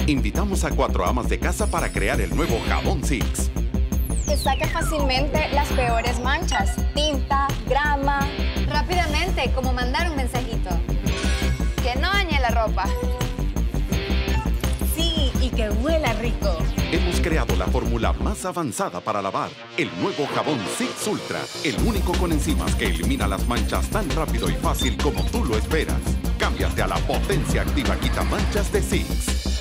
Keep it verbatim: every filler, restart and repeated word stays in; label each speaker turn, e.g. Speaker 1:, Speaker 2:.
Speaker 1: Invitamos a cuatro amas de casa para crear el nuevo jabón Six.
Speaker 2: Que saque fácilmente las peores manchas, tinta, grama.
Speaker 3: Rápidamente, como mandar un mensajito. Que no dañe la ropa.
Speaker 2: Sí, y que huela rico.
Speaker 1: Hemos creado la fórmula más avanzada para lavar. El nuevo jabón Six Ultra. El único con enzimas que elimina las manchas tan rápido y fácil como tú lo esperas. Cámbiate a la potencia activa quitamanchas de Six.